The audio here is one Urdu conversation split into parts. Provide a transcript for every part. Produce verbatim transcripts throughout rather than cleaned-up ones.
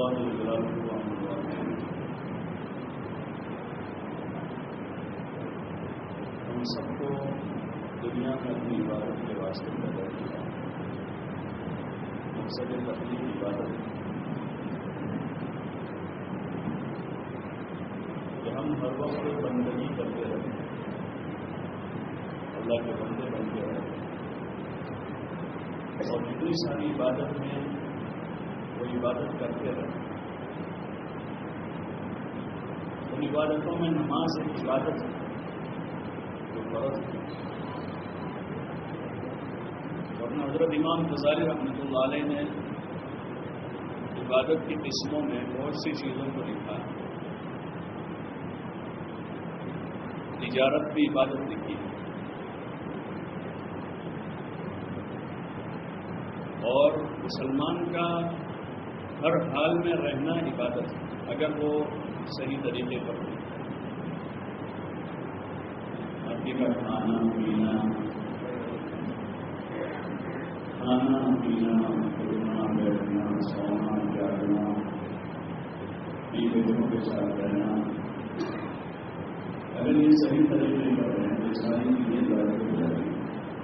اللہ وجلالہ ہم سب کو دنیا میں اپنی عبادت کے واسطے پیدا کیا. مقصد تخلیق عبادت کہ ہم ہر وقت بندگی کرتے رہیں، اللہ کے بندے بنتے رہیں، اور جتنی ساری عبادت میں وہ عبادت کرتے رہیں. ان عبادتوں میں نماز ایک عبادت ہے جو فرض ہے. ورنہ حضرت امام غزالی رحمۃ اللہ علیہ نے عبادت کی قسموں میں بہت سی چیزوں کو لکھا ہے. تجارت بھی عبادت لکھی ہے، اور مسلمان کا ہر حال میں رہنا عبادت ہے اگر وہ صحیح طریقے پر ہو. آدمی کا کھانا پینا کھانا پینا اٹھنا بیٹھنا سونا جاگنا بیویوں کے ساتھ رہنا، اگر یہ صحیح طریقے پر رہیں تو ساری چیزیں غلط ہو جاتی ہیں.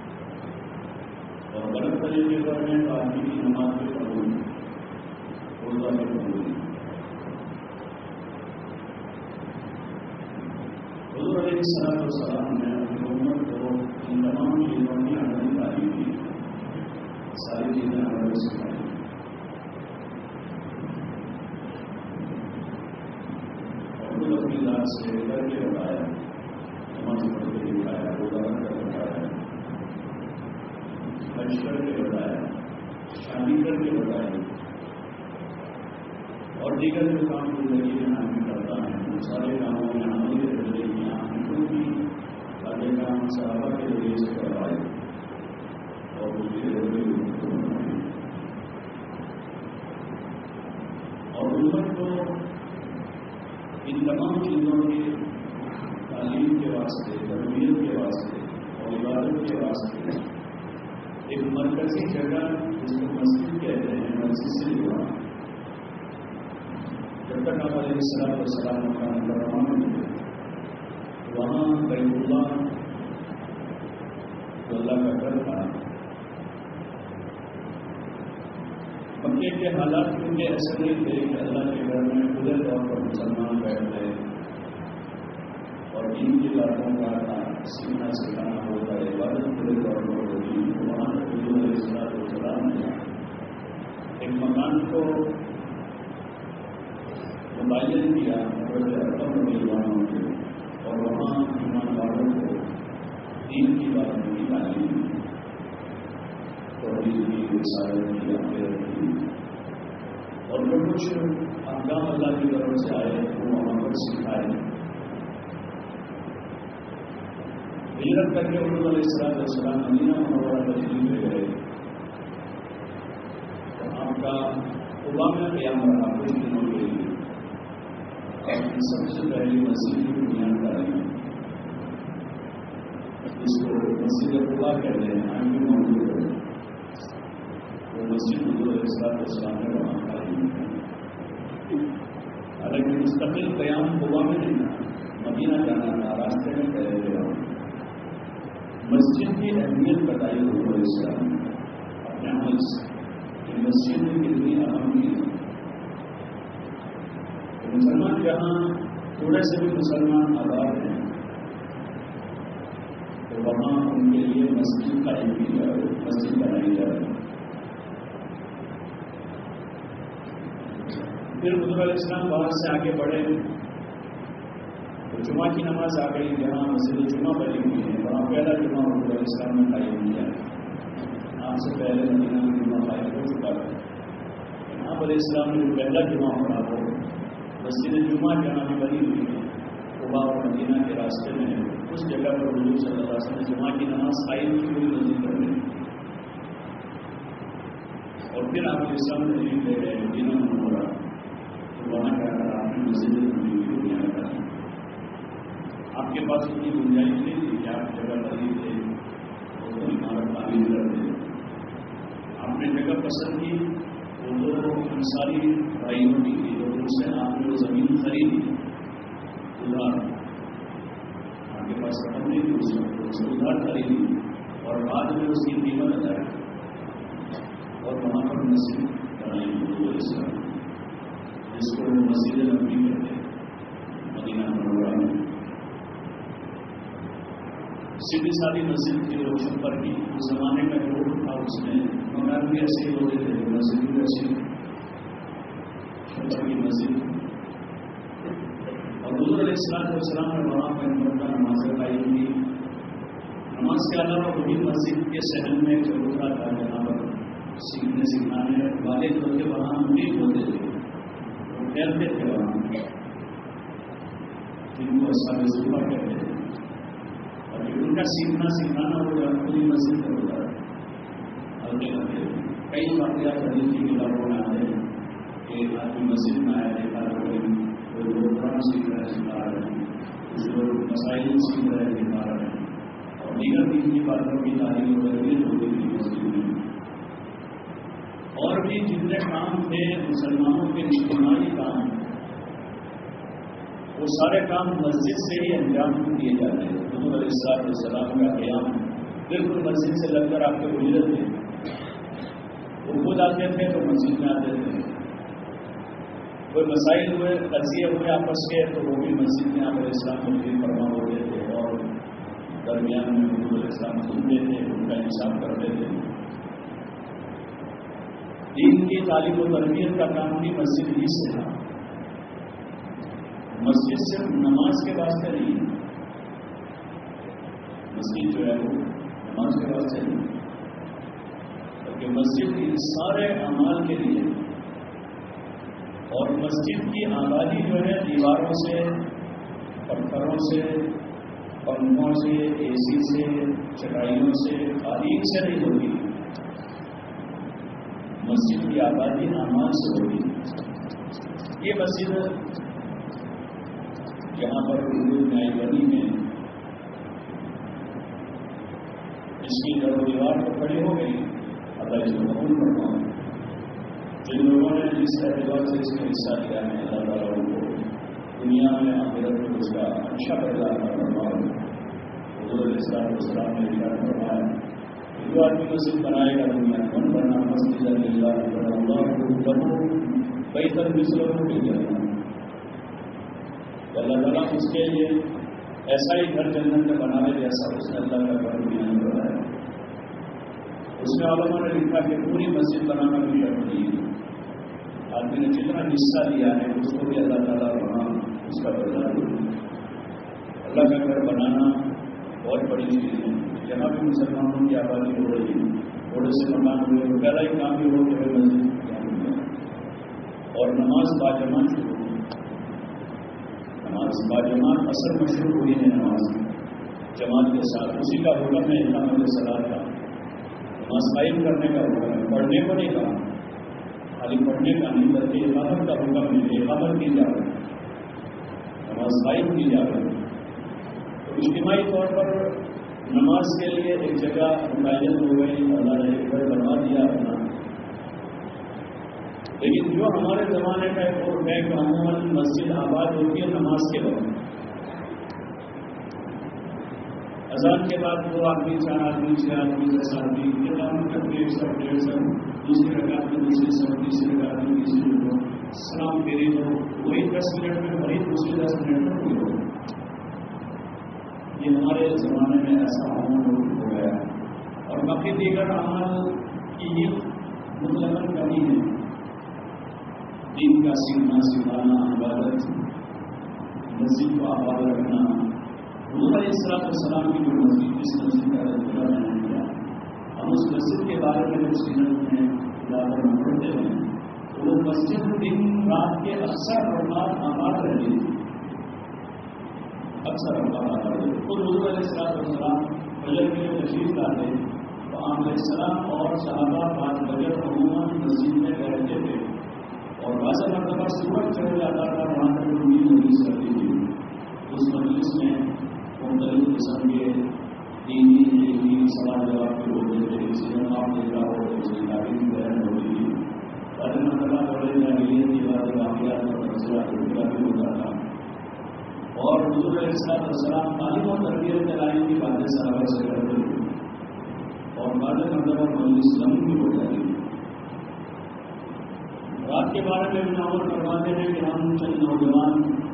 اور غلط طریقے پر رہیں تو آدمی کی نماز بھی قبول روزہ بھی قبول. حضور علیہ الصلوۃ والسلام نے اپنی امت کو ان تمام چیزوں کی عملی تعلیم دی، ساری چیزیں عمل سکھائی. اور خود اپنی ذات سے کر کے بتایا، نماز پڑھ کے دکھایا، روزہ رکھ کر بتایا، حج کر کے بتایا، شادی کر کے بتایا، اور دیگر جو کام زندگی میں آدمی کرتا ہے ان سارے کاموں میں عمل کے ذریعے کی آنکھوں کی سارے کام صحابہ کے ذریعے سے کروائے اور اس کے ذریعے کو بنائے. اور امت کو ان تمام چیزوں کی تعلیم کے واسطے، تربیت کے واسطے اور عبادت کے واسطے ایک مرکزی جگہ جس کو مسجد کہتے ہیں، مسجد سے جڑا. جب تک آپ علیہ الصلوۃ والسلام کا نظر ملے وہاں بیت اللہ جو اللہ کا گھر تھا، مکے کے حالات کیونکہ ایسے نہیں تھے کہ اللہ کے گھر میں کھلے طور پر مسلمان بیٹھ گئے اور دین کی باتوں کا سیکھنا سکھانا ہوتا ہے، عبادت کھلے طور پر ہوتی. وہاں حضور علیہ الصلوۃ والسلام نے ایک مکان کو متعین کیا کے اور وہاں ایمان والوں کو دین کی باتوں کی تعلیم دی، توحید کی، رسالت کی، آخرت کی، اور جو کچھ احکام اللہ کی طرف سے آئے وہ وہاں پر سکھائے. ہجرت کر کے حضور علیہ الصلوۃ والسلام مدینہ منورہ تشریف لے گئے تو آپ کا قبا میں قیام رہا کچھ دنوں کے لیے. اور سب سے پہلی مسجد کی بنیاد ڈالی جس کو مسجد قبا کہتے ہیں، آج بھی موجود ہے. وہ مسجد حضور علیہ الصلوۃ والسلام نے وہاں تعلیم کی. حالانکہ مستقل قیام قبا میں نہیں تھا، مدینہ جانا تھا، راستے میں پہلے گیا. مسجد کی اہمیت بتائی حضور علیہ السلام نے اپنے عمل سے کہ مسجد میں کتنی اہم چیز ہے. مسلمان جہاں تھوڑے سے بھی مسلمان آباد ہیں تو وہاں ان کے لیے مسجد قائم کی جائے، مسجد بنائی جائے. پھر حضور علیہ السلام باہر سے آگے بڑھے تو جمعہ کی نماز آ گئی. جہاں مسجد جمعہ بنی ہوئی ہے وہاں پہلا جمعہ حضور علیہ السلام نے قائم کیا. آپ سے پہلے مدینہ میں جمعہ قائم ہو چکا تھا. آپ علیہ السلام نے جو پہلا جمعہ پڑھا وہ مسجد جمعہ جہاں بھی بنی ہوئی ہے قبا اور مدینہ کے راستے میں ہے، اس جگہ پر حضور صلی اللہ علیہ وسلم نے جمعہ کی نماز قائم کی ہوئی مسجد کرنے. اور پھر آپ علیہ السلام تشریف لے گئے مدینہ منورہ تو وہاں کیا کرا آپ نے مسجد بنی ہوئی بنیاد ڈالی. آپ کے پاس اتنی گنجائش نہیں تھی کہ آپ جگہ خرید لیں اور وہ عمارت تعمیر کر دیں. آپ نے جگہ پسند کی، وہ دو انصاری بھائیوں کی تھی، تو ان سے آپ نے وہ زمین خریدی ادھار، آپ کے پاس رقم نہیں تھی اس وقت، اس سے ادھار خریدی اور بعد میں اس کی قیمت ادا کی اور وہاں پر مسجد بنائی حضور علیہ السلام، جس کو مسجد نبوی کہتے ہیں مدینہ منورہ میں۔ سیدھی سادی مسجد کی جو چھپر کی اس زمانے میں روڈ تھا، اس میں مکان بھی ایسے ہی ہوتے تھے، مسجد بھی ایسی چھپر کی مسجد، اور حضور علیہ السلام نے وہاں پر مرتبہ نماز قائم کی۔ نماز کے علاوہ وہی مسجد کے صحن میں ایک چبوترا تھا جہاں پر سیکھنے سکھانے والے جو تھے وہاں مرید ہوتے تھے، وہ ٹہلتے تھے وہاں، جن کو اصحاب ظفر کہتے تھے، اور ان کا سیکھنا سکھانا وہ پوری مسجد پر ہوتا ہے۔ ہلکے ہلکے کئی واقعات حدیث کی کتابوں میں آتے ہیں کہ آدمی مسجد میں آیا دیکھا کوئی کوئی لوگ قرآن سیکھ رہے سکھا رہے ہیں، کچھ لوگ مسائل سیکھ رہے دکھا رہے ہیں، اور دیگر دین کی باتوں کی تعلیم و تربیت ہوتی تھی مسجد میں۔ اور بھی جتنے کام تھے مسلمانوں کے اجتماعی کام، وہ سارے کام مسجد سے ہی انجام دیے جاتے ہیں۔ حضور علیہ السلام کا قیام بالکل مسجد سے لگ کر آپ کے گزرے تھے، وہ خود آتے تھے تو مسجد میں آتے تھے، کوئی مسائل ہوئے قضیے ہوئے آپس کے تو وہ بھی مسجد میں آپ علیہ السلام تقریر فرما ہوتے تھے، اور درمیان میں حضور علیہ السلام سنتے تھے، ان کا انصاف کرتے تھے۔ دین کی تعلیم و تربیت کا کام بھی مسجد ہی سے تھا۔ مسجد صرف نماز کے واسطے نہیں، مسجد جو ہے وہ نماز کے واسطے نہیں، بلکہ مسجد ان سارے اعمال کے لیے، اور مسجد کی آبادی جو ہے دیواروں سے، پتھروں سے، پنکھوں سے، اے سی سے، چٹائیوں سے، قالین سے نہیں ہوتی، مسجد کی آبادی اعمال سے ہوتی۔ یہ مسجد یہاں پر حضور نئی بنی میں اس کی جب دیوار پر کھڑی ہو گئی، اللہ اس کو قبول فرمائے۔ جن لوگوں نے جس اعتبار سے اس میں حصہ لیا ہے، اللہ تعالیٰ ان کو دنیا میں آخرت میں اس کا اچھا بدلا فرمائے۔ حضور علیہ السلام نے ارشاد فرمایا کہ جو آدمی مسجد بنائے گا دنیا من بنا مسجد اللہ بنا اللہ بیت مثلہ فی الجنہ، اللہ تعالیٰ اس کے لیے ایسا ہی گھر جنت میں بنا لے جیسا اس نے اللہ کا گھر بھی نہیں بنایا۔ اس میں علماء نے لکھا کہ پوری مسجد بنانا بھی شرط نہیں ہے، آدمی نے جتنا حصہ لیا ہے اس کو بھی اللہ تعالیٰ وہاں اس کا بدلا دے۔ اللہ کا گھر بنانا بہت بڑی چیز ہے۔ جہاں بھی مسلمانوں کی آبادی ہو رہی ہے، تھوڑے سے مکان ہوئے، وہ پہلا ہی کام بھی ہو کہ مسجد اور نماز باجماعت شروع ہوئی۔ نماز باجماعت اثر میں شروع ہوئی ہے، نماز جماعت کے ساتھ، اسی کا حکم ہے اقامت الصلاۃ کا، نماز قائم کرنے کا حکم ہے، پڑھنے کو نہیں کہا، خالی پڑھنے کا نہیں بلکہ اقامت کا حکم ہے، اقامت کی جا رہی ہے، نماز قائم کی جا رہی ہے۔ تو اجتماعی طور پر نماز کے لیے ایک جگہ متعین ہو گئی، اللہ نے ایک گھر بنوا دیا اپنا۔ لیکن جو ہمارے زمانے کا ایک اور ہے کہ عموماً مسجد آباد ہوتی ہے نماز کے وقت، اذان کے بعد دو آدمی، چار آدمی، چھ آدمی، دس آدمی، یہ کام کرتے ایک سو ڈیڑھ سو، دوسری رکعت میں دوسری سو، تیسری رکعت میں تیسری ہو، سلام پھیری ہو، وہی دس منٹ میں وہی دوسری دس منٹ میں ہوئی ہو۔ یہ ہمارے زمانے میں ایسا عمل ہو گیا، اور باقی دیگر عمل کی ہی مطلق کمی ہے۔ دین کا سیکھنا سکھانا، عبادت، مسجد کو آباد رکھنا، حضور علیہ السلام کی جو مسجد، جس مسجد کا تذکرہ میں نے کیا، ہم اس مسجد کے بارے میں جو سیرت میں زیادہ پڑھتے ہیں تو وہ مسجد دن رات کے اکثر اوقات آباد رہتی تھی، اکثر اوقات آباد رہتی۔ خود حضور علیہ السلام فجر کے لیے تشریف لاتے تو آپ علیہ السلام اور صحابہ بعد فجر عموماً مسجد میں بیٹھتے تھے، اور بعض مرتبہ سورج چڑھ جاتا تھا، وہاں پر نیند مجلس کرتی تھی۔ اس مجلس میں مختلف قسم کے دینی علمی سوال جواب کے ہوتے تھے، کسی نے آپ دیکھا ہو تو اس کی تعلیم بیان ہوتی تھی، بعض مرتبہ واقعات اور مسئلہ بھی ہوتا تھا. اور حضور علیہ السلام تعلیم و تربیت چلانے کی باتیں صحابہ سے کرتے تھے اور بعد مرتبہ مجلس لمبی بھی ہو جاتی تھی. رات کے بارے میں بھی عمر فرماتے ہیں کہ ہم چند نوجوان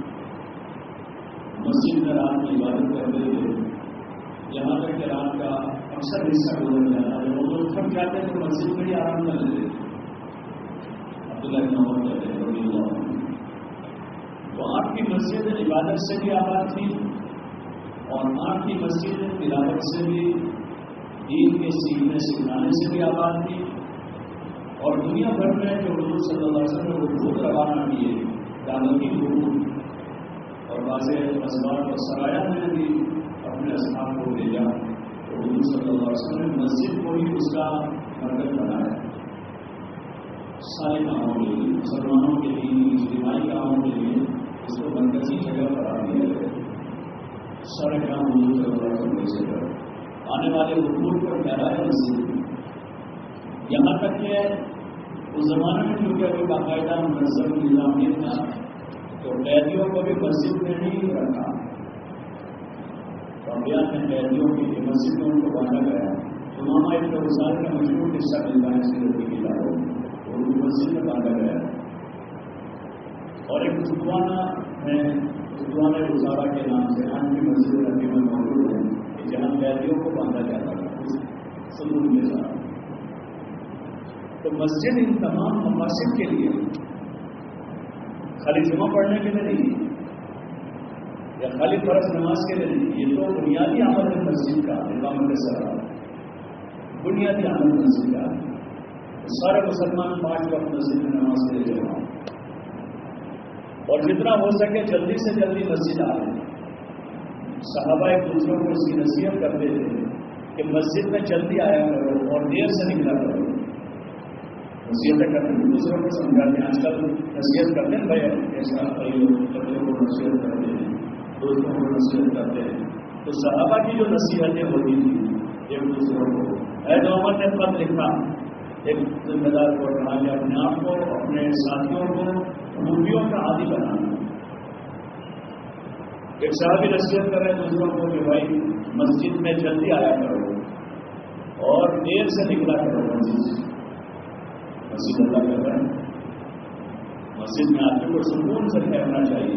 مسجد میں رات کی عبادت کرتے تھے یہاں تک کہ رات کا اکثر حصہ گزر جاتا ہے. وہ لوگ تھک جاتے تو مسجد میں ہی آرام کر لیتے. عبداللہ بن عمر کہتے ہیں رضی اللہ عنہ. تو آپ کی مسجد عبادت سے بھی آباد تھی اور آپ کی مسجد تلاوت سے بھی دین کے سیکھنے سکھانے سے بھی آباد تھی. اور دنیا بھر میں جو حضور صلی اللہ علیہ وسلم کو خود روانہ کیے دعوتی حکم اور واضح اسباب اور سرایہ میں بھی اپنے اصحاب کو بھیجا تو حضور صلی اللہ علیہ وسلم نے مسجد کو ہی اس کا مرکز بنایا. سارے کاموں کے لیے مسلمانوں کے لیے اجتماعی کاموں کے لیے اس کو مرکزی جگہ قرار دیا گیا. سارے کام حضور صلی اللہ علیہ وسلم سے کر آنے والے حقوق پر ٹھہرایا مسجد. یہاں تک کہ اس زمانے میں کیونکہ ابھی باقاعدہ منظم نظام نہیں تھا تو قیدیوں کو بھی مسجد میں نہیں رکھا. رمضان میں قیدیوں کی مسجد میں ان کو باندھا گیا. امامہ ابن وصال کا مشہور قصہ ملتا ہے سیرت کی کتابوں میں. ان کو مسجد میں باندھا گیا اور ایک فتوانہ ہے فتوانہ گزارا کے نام سے آج بھی مسجد نبی میں موجود ہے کہ جہاں قیدیوں کو باندھا جاتا تھا سلوک کے ساتھ. تو مسجد ان تمام مقاصد کے لیے خالی جمعہ پڑھنے کے لیے نہیں یا خالی فرض نماز کے لیے نہیں. یہ تو بنیادی عمل ہے مسجد کا. اقامت صلاۃ بنیادی عمل مسجد کا. سارے مسلمان پانچ وقت مسجد میں نماز کے لیے جمع اور جتنا ہو سکے جلدی سے جلدی مسجد آ رہے ہیں. صحابہ ایک دوسروں کو اس کی نصیحت کرتے تھے کہ مسجد میں جلدی آیا کرو اور دیر سے نکلا کرو. نصیحتیں کرتے ہیں دوسروں کو سمجھاتے ہیں. آج کل نصیحت کرتے ہیں بھائی ایسا کئی لوگ بچوں کو نصیحت کرتے ہیں دوستوں کو نصیحت کرتے ہیں. تو صحابہ کی جو نصیحتیں ہوتی تھیں ایک دوسروں کو اے عمر نے خط لکھا ایک ذمہ دار کو کہا کہ اپنے آپ کو اپنے ساتھیوں کو خوبیوں کا عادی بنانا. ایک صحابی نصیحت کر رہے ہیں دوسروں کو کہ بھائی مسجد میں جلدی آیا کرو اور دیر سے نکلا کرو. مسجد سے مسجد اللہ کر رہا ہے. مسجد میں آدمی کو سکون سے ٹھہرنا چاہیے.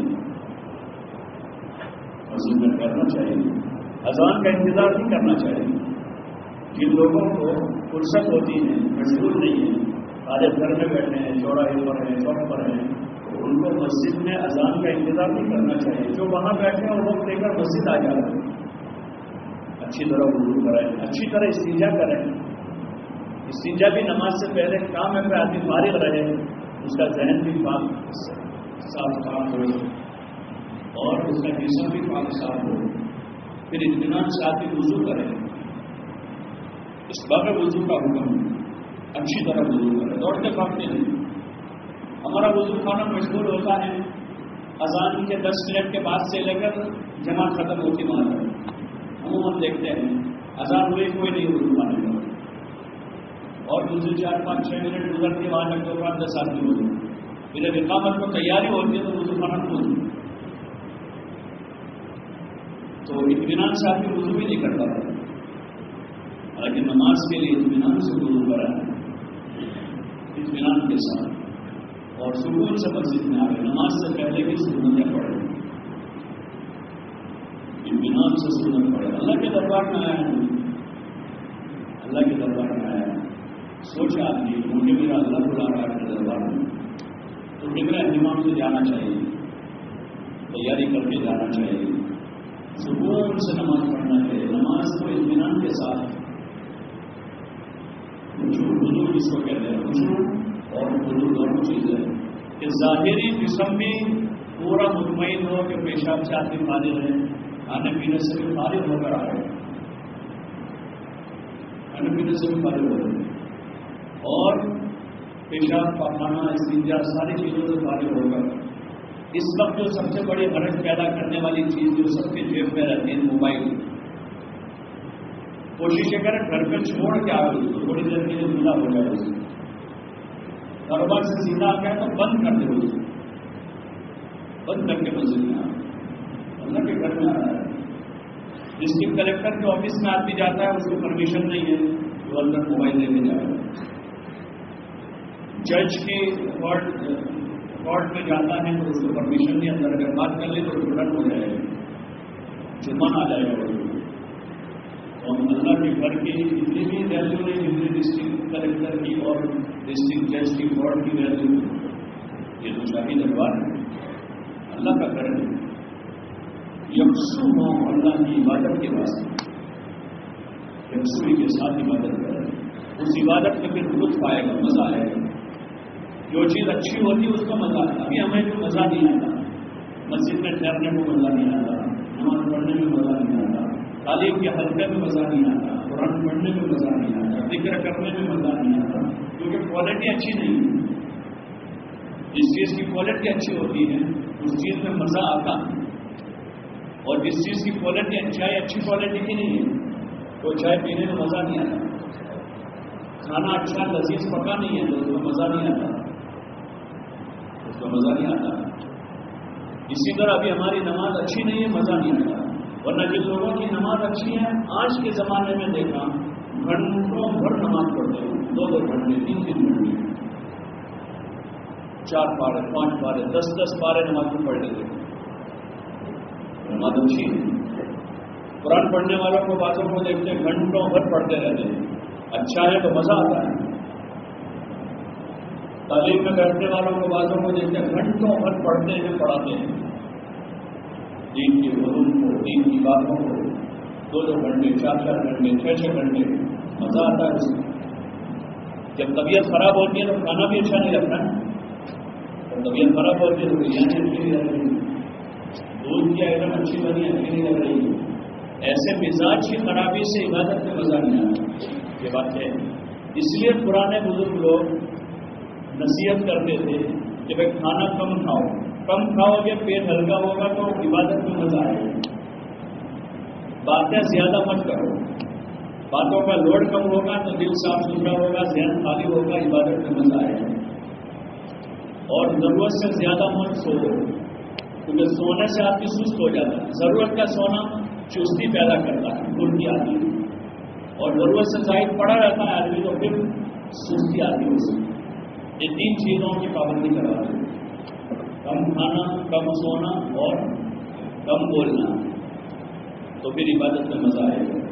مسجد میں ٹھہرنا چاہیے. اذان کا انتظار نہیں کرنا چاہیے. جن لوگوں کو فرصت ہوتی ہے مشغول نہیں ہے آج گھر میں بیٹھے ہیں چوراہے پر ہیں چوک پر ہیں تو ان کو مسجد میں اذان کا انتظار نہیں کرنا چاہیے. جو وہاں بیٹھے ہیں وہ وقت لے کر مسجد آ جائیں. اچھی طرح وضو کریں اچھی طرح استنجا کریں. استنجا بھی نماز سے پہلے کام ہے پہ آدمی فارغ رہے اس کا ذہن بھی پاک صاف پاک ہو اور اس کا جسم بھی پاک صاف ہو. پھر اطمینان سے آدمی وضو کرے. اس بغیر وضو کا حکم اچھی طرح وضو کرے دوڑتے پھاگتے نہیں. ہمارا وضو خانہ مشغول ہوتا ہے اذان کے دس منٹ کے بعد سے لے کر جماعت ختم ہوتی وہاں تک. عموماً دیکھتے ہیں اذان ہوئی کوئی نہیں وضو خانے کا اور دوسرے چار پانچ چھ منٹ گزر کے وہاں تک دو پانچ دس آدمی وضو. پھر جب اقامت کو تیاری ہوتی ہے تو وضو خانہ کھول تو اطمینان سے آدمی وضو بھی نہیں کرتا تھا. حالانکہ نماز کے لیے اطمینان سے وضو کرا ہے اطمینان کے ساتھ اور سکون سے مسجد میں آ گئے. نماز سے پہلے بھی سنتیں پڑھیں اطمینان سے سنت پڑھے. اللہ کے دربار میں آیا ہے اللہ کے دربار میں آیا ہے. سوچا آدمی مجھے میرا اللہ بلا رہا ہے اپنے دربار میں تو میرا اہتمام سے جانا چاہیے تیاری کر کے جانا چاہیے سکون سے نماز پڑھنا چاہیے. نماز کو اطمینان کے ساتھ وضو جس کو کہتے ہیں وضو اور وضو دونوں چیزیں کہ ظاہری جسم بھی پورا مطمئن ہو کہ پیشاب سے آدمی فارغ رہے کھانے پینے سے بھی فارغ ہو کر آئے کھانے پینے سے بھی فارغ ہو رہے اور پیشاب پاخانہ استنجا ساری چیزوں سے فارغ ہو کر. اس وقت جو سب سے بڑی حرج پیدا کرنے والی چیز جو سب کے جیب میں رہتی ہے موبائل. کوشش کریں گھر پہ چھوڑ کے آ گئی تو تھوڑی دیر کے لیے جدا ہو جائے. اس کاروبار سے سیدھا آ گیا تو بند کر دے اس بند کر کے مسجد میں آ رہا ہے، اللہ کے گھر میں آ رہا ہے. ڈسٹرکٹ کلیکٹر کے آفس میں آدمی جاتا ہے، اس کو پرمیشن نہیں ہے تو اندر موبائل لے کے جا رہا ہے. جج کے کورٹ کورٹ میں جاتا ہے تو اس کو پرمیشن نہیں، اندر اگر بات کر لے تو ڈنڈ ہو جائے گا، جرمانہ آ جائے گا. تو ہم اللہ کے گھر کی اتنی بھی ویلیو نہیں جتنی ڈسٹرکٹ کلیکٹر کی اور ڈسٹرکٹ جج کی کورٹ کی ویلیو. یہ تو شاہی دربار ہے، اللہ کا گھر ہے. یکسو ہو اللہ کی عبادت کے واسطے، یکسوئی کے ساتھ عبادت کریں. اس عبادت میں پھر لطف آئے گا، مزہ آئے گا. جو چیز اچھی ہوتی ہے اس کا مزہ آتا ہے. ابھی ہمیں جو مزہ نہیں آتا، مسجد میں ٹھہرنے میں مزہ نہیں آتا، نماز پڑھنے میں مزہ نہیں آتا، تعلیم کے حلقے میں مزہ نہیں آتا، قرآن پڑھنے میں مزہ نہیں آتا، ذکر کرنے میں مزہ نہیں آتا، کیونکہ کوالٹی اچھی نہیں ہے. جس چیز کی کوالٹی اچھی ہوتی ہے اس چیز میں مزہ آتا ہے، اور جس چیز کی کوالٹی چائے اچھی کوالٹی کی نہیں ہے تو چائے پینے میں مزہ نہیں آتا. کھانا اچھا لذیذ پکا نہیں ہے تو اس میں مزہ نہیں آتا، اس کا مزہ نہیں آتا. اسی طرح ابھی ہماری نماز اچھی نہیں ہے، مزہ نہیں آتا. ورنہ جن لوگوں کی نماز اچھی ہے، آج کے زمانے میں دیکھا گھنٹوں بھر نماز پڑھتے ہیں، دو دو گھنٹے تین تین گھنٹے، چار پارے پانچ پارے دس دس پارے نماز میں پڑھ لیتے. نماز اچھی ہے. قرآن پڑھنے والوں کو باتوں کو دیکھتے ہیں گھنٹوں بھر پڑھتے رہتے ہیں، اچھا ہے تو مزہ آتا ہے. تعلیم میں بیٹھنے والوں کو باتوں کو دیکھتے ہیں گھنٹوں بھر پڑھتے ہیں پڑھاتے ہیں. دین کے علوم کو، دین کی باتوں کو دو دو گھنٹے چار چار گھنٹے چھ چھ گھنٹے مزہ آتا ہے اس میں. جب طبیعت خراب ہوتی ہے تو کھانا بھی اچھا نہیں لگتا ہے. جب طبیعت خراب ہوتی ہے تو بریانی اچھی نہیں لگ رہی، دودھ کی آئٹم اچھی بنی اچھی نہیں لگ رہی. ایسے مزاج کی خرابی سے عبادت میں مزہ نہیں آتا. یہ بات ہے. اس لیے پرانے بزرگ لوگ نصیحت کرتے تھے کہ بھائی کھانا کم کھاؤ، کم کھاؤ گے پیٹ ہلکا ہوگا تو عبادت میں مزہ آئے گا. باتیں زیادہ مت کرو، باتوں کا لوڈ کم ہوگا تو دل صاف ستھرا ہوگا، ذہن خالی ہوگا، عبادت میں مزہ آئے گا. اور ضرورت سے زیادہ مت سو، کیونکہ سونے سے آدمی سست ہو جاتا ہے. ضرورت کا سونا چستی پیدا کرتا ہے، پھرتی آتی ہے، اور ضرورت سے زائد پڑا رہتا ہے آدمی تو پھر سستی آتی ہے اسے. یہ تین چیزوں کی پابندی کرواتے ہیں، کم کھانا، کم سونا اور کم بولنا، تو پھر عبادت میں مزہ آئے گا.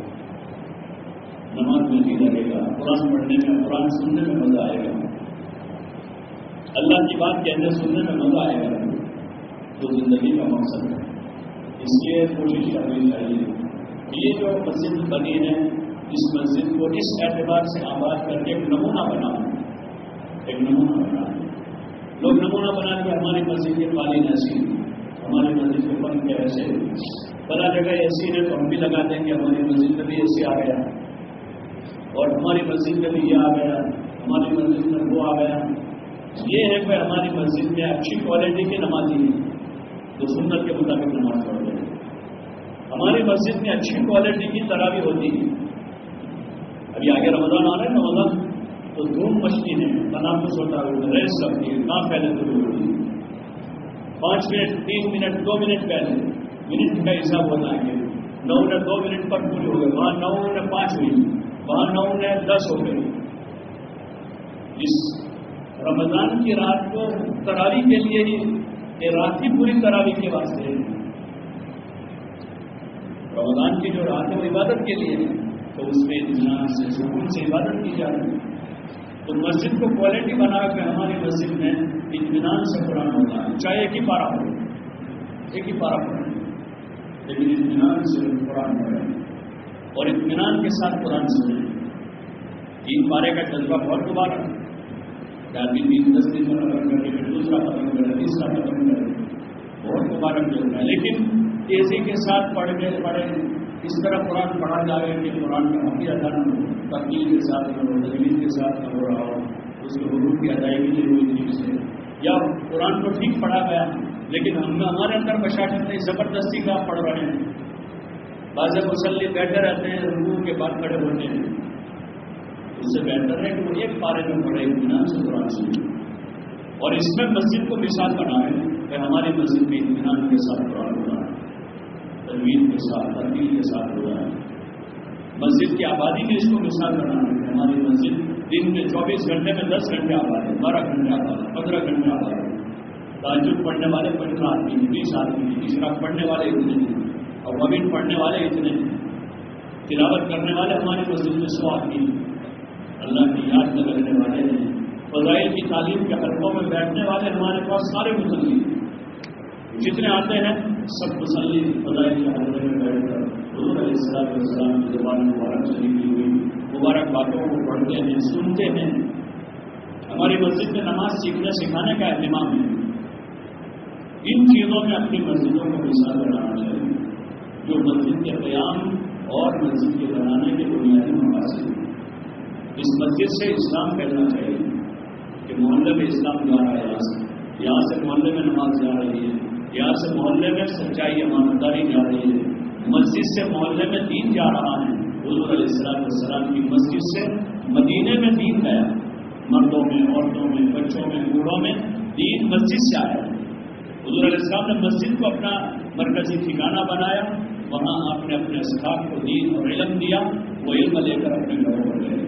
نماز میں جی لگے گا، قرآن پڑھنے میں، قرآن سننے میں مزہ آئے گا، اللہ کی بات کہنے سننے میں مزہ آئے گا. تو زندگی کا مقصد ہے. اس لیے کوشش کرنی چاہیے. یہ جو مسجد بنی ہے اس مسجد کو اس اعتبار سے آباد کر کے ایک نمونہ بنانا، ایک نمونہ بنانا. لوگ نمونہ بنا کے ہماری مسجد کے قالین ایسی، ہماری مسجد کے فن کے ایسے، بلا جگہ ایسی ہے تو ہم بھی لگا دیں گے ہماری مسجد میں بھی ایسی آ گیا، اور ہماری مسجد میں بھی یہ آ گیا، ہماری مسجد میں وہ آ گیا. یہ ہے کہ ہماری مسجد میں اچھی کوالٹی کی نمازی ہے تو سنت کے مطابق نماز پڑھتے ہیں. ہماری مسجد میں اچھی کوالٹی کی تراویح ہوتی ہے. ابھی آگے رمضان آ رہا ہے، رمضان تو دھوم مچھلی ہے، تنافس ہوتا ہے، ریس سکتی ہے، نہ پہلے شروع ہوتی ہے. پانچ منٹ تین منٹ دو منٹ پہلے منٹ کا حساب ہوتا ہے کہ نو نے دو منٹ پر پوری ہو گئی، وہاں نو نے پانچ ہوئی، وہاں نو نے دس ہو گئی. اس رمضان کی رات کو تراویح کے لیے ہی، یہ رات ہی پوری تراویح کے واسطے ہے. رمضان کی جو رات ہے وہ عبادت کے لیے ہے، تو اس میں اطمینان سے سکون سے عبادت کی جائے. تو مسجد کو کوالٹی بنا کے ہماری مسجد میں اطمینان سے قرآن ہوتا ہے، چاہے ایک ہی پارا ہو، ایک ہی پارا پڑھیں، لیکن اطمینان سے قرآن پڑھیں اور اطمینان کے ساتھ قرآن سنیں. تین پارے کا جذبہ بہت دوبارہ آدمی تین دس دن میں ختم کرے، پھر دوسرا ختم کرے، تیسرا ختم کرے، بہت مبارک جو ہے. لیکن تیزی کے ساتھ پڑھ کے پڑھے، اس طرح قرآن پڑھا جائے کہ قرآن کا حقیقی ادا نہ ہو، تقلید کے ساتھ نہ ہو، تجوید کے ساتھ نہ ہو رہا ہو، اس کے حروف کی ادائیگی نہیں ہوئی ٹھیک سے، یا قرآن کو ٹھیک پڑھا گیا لیکن ہم ہمارے اندر بشاشت نہیں، زبردستی کا پڑھ رہے ہیں. بعض مصلی بیٹھے رہتے ہیں، رکوع کے بعد کھڑے ہوتے ہیں. اس سے بہتر ہے کہ وہ ایک پارے میں پڑھے، اطمینان سے قرآن سنیں اور اس میں مسجد کو مثال بنا ہے کہ ہماری مسجد میں اطمینان کے ساتھ قرآن ہو رہا ہے، تجوید کے ساتھ، ترتیب کے ساتھ ہو رہا ہے۔ مسجد کی آبادی میں اس کو مثال بنا ہے کہ ہماری مسجد دن میں چوبیس گھنٹے میں دس گھنٹے آباد ہے، بارہ گھنٹے آباد ہے، پندرہ گھنٹے آباد ہے۔ تہجد پڑھنے والے پندرہ آدمی ہیں، بیس آدمی ہیں، اشراق پڑھنے والے اتنے ہیں، اور مبین پڑھنے والے اتنے ہیں، تلاوت کرنے والے ہماری مسجد میں سو آدمی ہیں، اللہ کی یاد میں رہنے والے ہیں، فضائل کی تعلیم کے حلقوں میں بیٹھنے والے ہمارے پاس سارے مسلی جتنے آتے ہیں سب مسلی فضائل کے حلقے میں بیٹھ کر حضور علیہ السلام والسلام کی زبان مبارک شریف کی ہوئی مبارک باتوں کو پڑھتے ہیں، سنتے ہیں۔ ہماری مسجد میں نماز سیکھنے سکھانے کا اہتمام ہے۔ ان چیزوں میں اپنی مسجدوں کو مثال بنانا چاہیے جو مسجد کے قیام اور مسجد کے بنانے کے بنیادی مقاصد ہیں۔ اس مسجد سے اسلام پھیلنا چاہیے کہ محلے میں اسلام جا رہا ہے، یہاں سے یہاں سے محلے میں نماز جا رہی ہے، یہاں سے محلے میں سچائی امانتداری جا رہی ہے، مسجد سے محلے میں دین جا رہا ہے۔ حضور علیہ السلام والسلام کی مسجد سے مدینے میں دین گیا، مردوں میں، عورتوں میں، بچوں میں، بوڑھوں میں دین مسجد سے آیا۔ حضور علیہ السلام نے مسجد کو اپنا مرکزی ٹھکانہ بنایا، وہاں آپ نے اپنے اصحاب کو دین اور علم دیا، وہ علم لے کر اپنے گھروں پر گئے،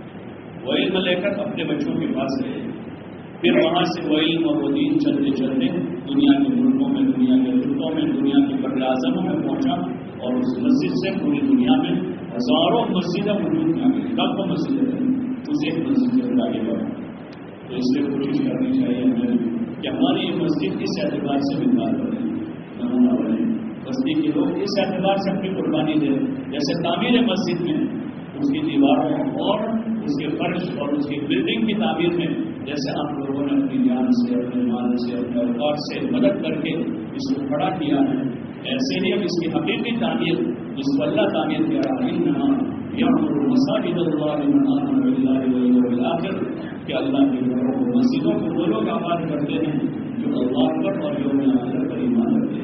وہ علم لے کر اپنے بچوں کے پاس گئے، پھر وہاں سے وہ علم اور وہ دین چلتے چلتے دنیا کے ملکوں میں، دنیا کے ملکوں میں، دنیا کے بر اعظموں میں پہنچا، اور اس مسجد سے پوری دنیا میں ہزاروں مسجدیں وجود میں آ گئی، لاکھوں مسجدیں تھیں، اس ایک مسجد سے آگے بڑھا۔ تو اس لیے کوشش کرنی چاہیے ہمیں کہ ہماری یہ مسجد اس اعتبار سے مثال بنے، نمونہ بنے، بستی کے لوگ اس اعتبار سے اپنی قربانی دیں، جیسے تعمیر مسجد میں اس کی دیواروں اور اس کے فرش اور اس کی بلڈنگ کی تعمیر میں جیسے آپ لوگوں نے اپنی جان سے، اپنے مال سے، اپنے اوقات سے مدد کر کے اس کو کھڑا کیا ہے، ایسے ہی اب اس کی حقیقی تعمیر جس کو اللہ تعمیر کیا رہا ہے، مساجد اللہ من آمن باللہ والیوم الآخر، کہ اللہ کے گھروں کو، مسجدوں کو وہ لوگ آباد کرتے ہیں جو اللہ پر اور یوم آخرت پر ایمان رکھتے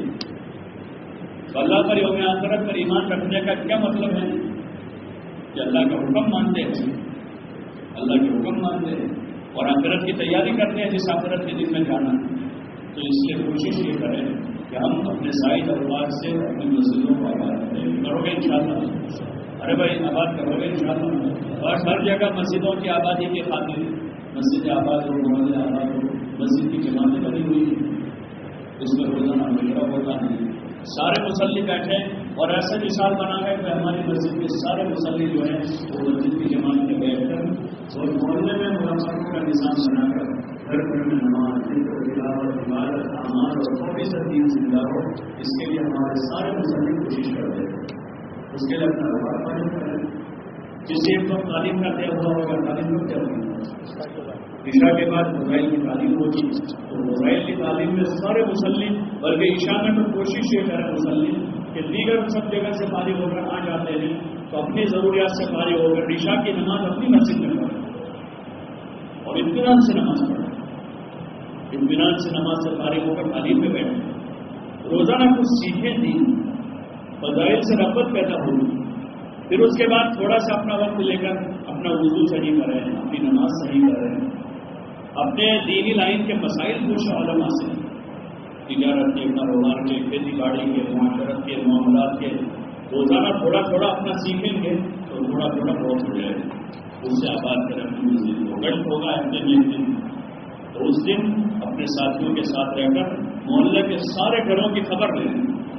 ہیں۔ اللہ پر یوم آخرت پر ایمان رکھنے کا کیا مطلب ہے؟ کہ اللہ کا حکم مانتے ہیں، اللہ کے حکم مانتے ہیں اور آخرت کی تیاری کرتے ہیں جس آخرت کے دن میں جانا۔ تو اس لیے کوشش یہ کریں کہ ہم اپنے سائد اوقات سے اپنی مسجدوں کو آباد کریں، کرو گے انشاءاللہ؟ ارے بھائی آباد کرو گے انشاءاللہ؟ اور ہر جگہ مسجدوں کی آبادی کی خاطر مسجد آباد ہو، محلے آباد ہو، مسجد کی جماعتیں بنی ہوئی ہیں، اس میں روزانہ مشورہ ہوتا ہے، سارے مصلی بیٹھے اور ایسا مثال بنا ہے کہ ہماری مسجد کے سارے مصلی جو ہیں وہ مسجد کی جماعت میں بیٹھ کر اور محلے میں ملاقاتوں کا نظام بنا کر گھر گھر میں نماز، ذکر، تلاوت، عبادت، اعمال اور چوبیس دین زندہ ہو، اس کے لیے ہمارے سارے مصلی کوشش کرتے ہیں، اس کے لیے اپنا روزہ قائم کریں۔ جس ایک وقت تعلیم کا دیا ہوا ہوگا تعلیم کب کیا ہوگی؟ عشاء کے بعد موبائل کی تعلیم ہوگی، تو موبائل کی تعلیم میں سارے مصلی، بلکہ عشاء میں تو کوشش یہ کریں مصلی کہ دیگر سب جگہ سے فارغ ہو کر آ جاتے ہیں تو اپنی ضروریات سے فارغ ہو کر عشاء کی نماز اپنی مسجد میں پڑھیں اور اطمینان سے نماز پڑھیں، اطمینان سے نماز سے فارغ ہو کر تعلیم میں بیٹھیں، روزانہ کچھ سیکھیں، دین فضائل سے رغبت پیدا ہوگی، پھر اس کے بعد تھوڑا سا اپنا وقت لے کر اپنا وضو صحیح کریں، اپنی نماز صحیح کریں، اپنے دینی لائن کے مسائل پوچھ علماء سے، تجارت کے، کاروبار کے، کھیتی باڑی کے، معاشرت کے، معاملات کے، روزانہ تھوڑا تھوڑا اپنا سیکھیں گے تو تھوڑا تھوڑا بہت ہو جائے گا، اس سے آباد کریں اپنی مسجد کو۔ گھنٹ ہوگا ہفتے میں ایک دن، تو اس دن اپنے ساتھیوں کے ساتھ رہ کر محلے کے سارے گھروں کی خبر لیں،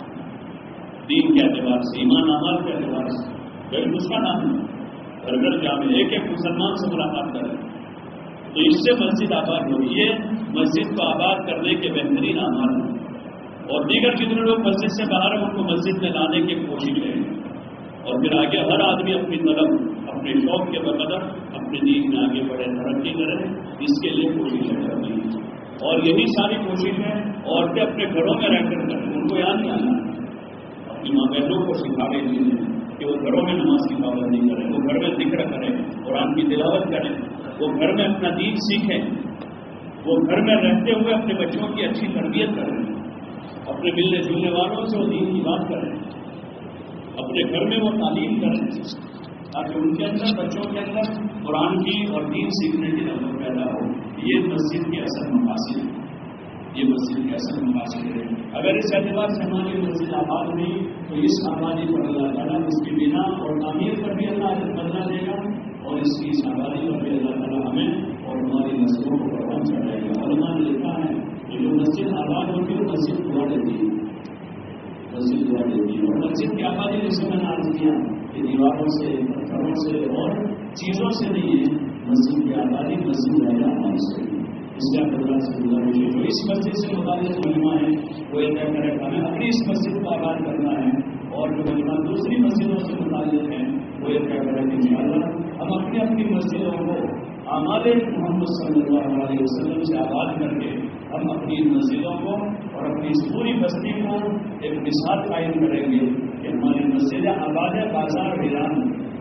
دین کے اعتبار سے، ایمان اعمال کے اعتبار سے، گھر اس کا نام ہے، گھر گھر جا میں ایک ایک مسلمان سے ملاقات کریں، تو اس سے مسجد آباد ہوگی۔ یہ مسجد کو آباد کرنے کے بہترین اعمال ہیں، اور دیگر جتنے لوگ مسجد سے باہر ہیں ان کو مسجد میں لانے کی کوشش کریں، اور پھر آگے ہر آدمی اپنی طلب، اپنے شوق کے بقدر اپنے دین میں آگے بڑھے، ترقی کرے، اس کے لیے کوششیں کرنی ہے، اور یہی ساری کوششیں عورتیں اپنے گھروں میں رہ کر کریں، ان کو یاد نہیں آنا، اپنی ماں بہنوں کو سکھانے کے لیے کہ وہ گھروں میں نماز کی پابندی کریں، وہ گھر میں ذکر کریں، قرآن کی تلاوت کریں، وہ گھر میں اپنا دین سیکھیں، وہ گھر میں رہتے ہوئے اپنے بچوں کی اچھی تربیت کریں، اپنے ملنے جلنے والوں سے وہ دین کی بات کریں، اپنے گھر میں وہ تعلیم کریں، تاکہ ان کے اندر، بچوں کے اندر اور قرآن کی اور دین سیکھنے کی رغبت پیدا ہو. یہ مسجد کے اصل مقاصد ہیں. یہ مسجد کے اصل مقاصد ہے. اگر اس اعتبار سے ہماری مسجد آباد ہوئی تو اس آبادی پر اللہ تعالیٰ اس کی بنا اور تعمیر پر بھی اللہ بدلا دے گا اور اس کی اس آبادی پر بھی اللہ تعالیٰ ہمیں اور ہماری نسلوں کو پروان چڑھائے گا. علماء نے لکھا ہے کہ جو مسجد آباد ہوتی ہے مسجد دعا دیتی ہے. مسجد دعا دیتی ہے اور مسجد کی آبادی جیسے میں نے عرض کیا کہ دیواروں سے پتھروں سے اور چیزوں سے نہیں ہے. مسجد کی آبادی مسجد رہنا ہماری سے اس کے اللہ سے گزارش ہے. جو اس مسجد سے متعلق علماء ہیں وہ یہ طے کرے ہمیں اپنی اس مسجد کو آباد کرنا ہے اور جو علماء دوسری مسجدوں سے متعلق ہیں وہ یہ طے کرے کہ انشاءاللہ ہم اپنی اپنی مسجدوں کو اعمال محمد صلی اللہ علیہ وسلم سے آباد کر کے ہم اپنی مسجدوں کو اور اپنی اس پوری بستی کو ایک مثال قائم کریں گے کہ ہماری مسجد آباد ہے. بازار ویران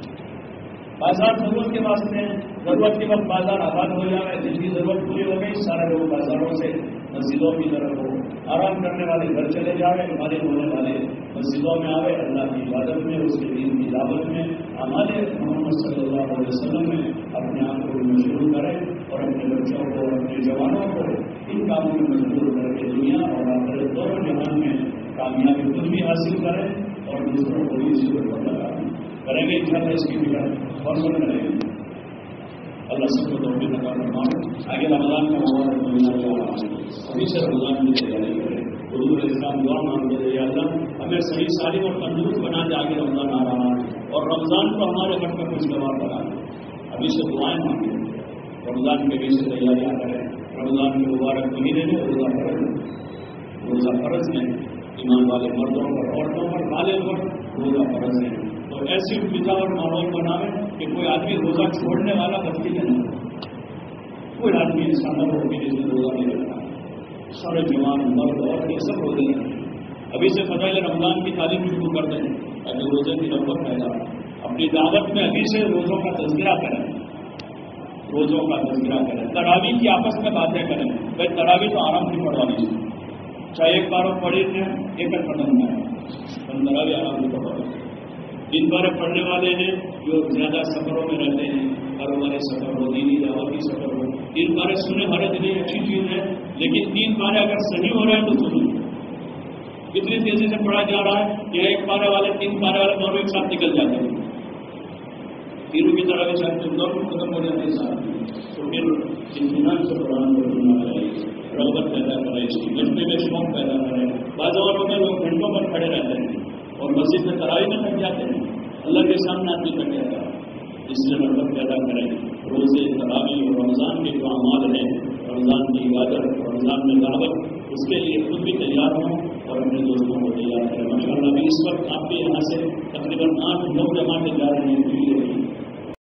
بازار ضرورت کے واسطے ہیں. ضرورت کے وقت بازار آباد ہو جائے جن کی ضرورت پوری ہو گئی سارے لوگ بازاروں سے مسجدوں کی طرف ہو. آرام کرنے والے گھر چلے جائیں ہمارے ہونے والے مسجدوں میں آئے اللہ کی عبادت میں اس کے دین کی دعوت میں ہمارے محمد صلی اللہ علیہ وسلم میں اپنے آپ کو مشغول کریں اور اپنے بچوں کو اور اپنے جوانوں کو ان کاموں میں مشغول کر کے دنیا اور آخرت دونوں جہان میں کامیابی خود بھی حاصل کریں اور دوسروں کو بھی اسی پر لگائیں. کریں گے انشاءاللہ اس کی فکر اور سن کریں گے. اللہ سب کو توفیق عطا فرمائے. آگے رمضان کا مبارک مہینہ جا رہا ہے. ابھی سے رمضان کی تیاری کریں. حضور اسلام دعا مانگتے ہیں یا اللہ ہمیں صحیح سالم اور تندرست بنا دے. آگے رمضان آ رہا ہے اور رمضان کو ہمارے حق میں کچھ گوار بنا دے. ابھی سے دعائیں مانگیں. رمضان کے بھی سے تیاریاں کریں. رمضان کے مبارک مہینے میں روزہ فرض روزہ فرض ہے. ایمان والے مردوں پر عورتوں پر بالغ پر روزہ فرض ہے. تو ایسی فضا اور ماحول بناوے کہ کوئی آدمی روزہ چھوڑنے والا بستی میں نہ ہو. کوئی آدمی انسان نہ ہو کہ جس نے روزہ نہیں رکھا. سارے جوان مرد اور یہ سب روزے رکھیں. ابھی سے فضائل رمضان کی تعلیم شروع کر دیں تاکہ روزے کی رغبت پیدا ہو. اپنی دعوت میں ابھی سے روزوں کا تذکرہ کریں. روزوں کا تذکرہ کریں. تراویح کی آپس میں باتیں کریں. بھائی تراویح تو آرام سے پڑھوانی چاہیے. چاہے ایک بار پڑھے تھے ایک ختم ہے ہم تراویح آرام سے پڑھوانی. جن بارے پڑھنے والے ہیں جو زیادہ سفروں میں رہتے ہیں کاروباری سفر ہو دینی دعوتی سفر ہو تین بارے سنے ہر دن اچھی چیز ہے لیکن تین بارے اگر صحیح ہو رہے ہیں تو سنیں. کتنی تیزی سے پڑھا جا رہا ہے کہ ایک پارے والے تین پارے والے دونوں ایک ساتھ نکل جاتے ہیں. تینوں کی طرح کے ساتھ دونوں ختم ہو جاتے ہیں ساتھ میں. تو پھر اطمینان سے قرآن کو سننا چاہیے. رغبت پیدا کرے اس کی گھنٹے میں شوق پیدا کرے. بعض اوقات میں لوگ گھنٹوں پر کھڑے رہتے ہیں اور مسجد میں تراویح میں تھک جاتے ہیں. اللہ کے سامنے آدمی تھک جاتا ہے. اس سے رغبت پیدا کریں. روزے تراویح اور رمضان کے جو اعمال ہیں رمضان کی عبادت رمضان میں دعوت اس کے لیے خود بھی تیار